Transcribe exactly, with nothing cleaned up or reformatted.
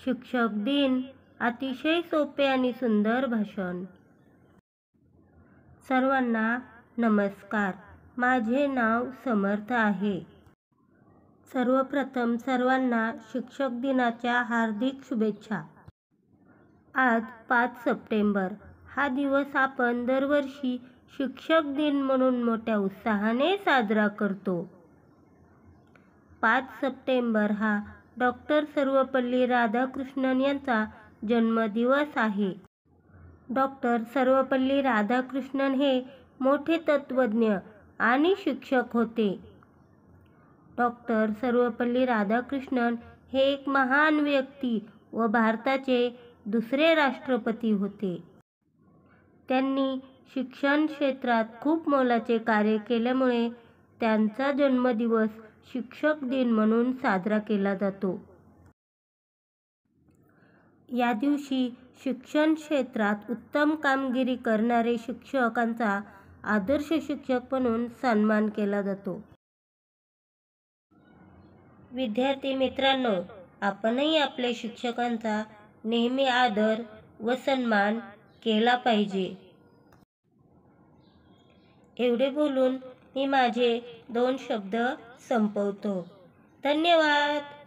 शिक्षक दिन अतिशय सोपे आणि सुंदर भाषण. सर्वांना नमस्कार. माझे नाव समर्थ आहे. सर्वप्रथम सर्वांना शिक्षक दिनाच्या हार्दिक शुभेच्छा. आज पाच सप्टेंबर. हा दिवस आपण दरवर्षी शिक्षक दिन म्हणून मोठ्या उत्साहाने साजरा करतो. पाच सप्टेंबर हा डॉक्टर सर्वपल्ली राधाकृष्णन यांचा जन्मदिवस आहे. डॉक्टर सर्वपल्ली राधाकृष्णन हे मोठे तत्त्वज्ञ आणि शिक्षक होते. डॉक्टर सर्वपल्ली राधाकृष्णन हे एक महान व्यक्ती व भारताचे दुसरे राष्ट्रपती होते. त्यांनी शिक्षण क्षेत्रात खूप मोलाचे कार्य केल्यामुळे त्यांचा जन्मदिवस शिक्षक दिन म्हणून साजरा केला जातो. या दिवशी शिक्षण क्षेत्रात उत्तम कामगिरी करणारे शिक्षकांचा आदर्श शिक्षक म्हणून सन्मान केला जातो. विद्यार्थी मित्रांनो, आपणही आपल्या शिक्षकांचा नेहमी आदर व सन्मान केला पाहिजे. एवढे बोलून मी माझे दोन शब्द संपवतो. धन्यवाद.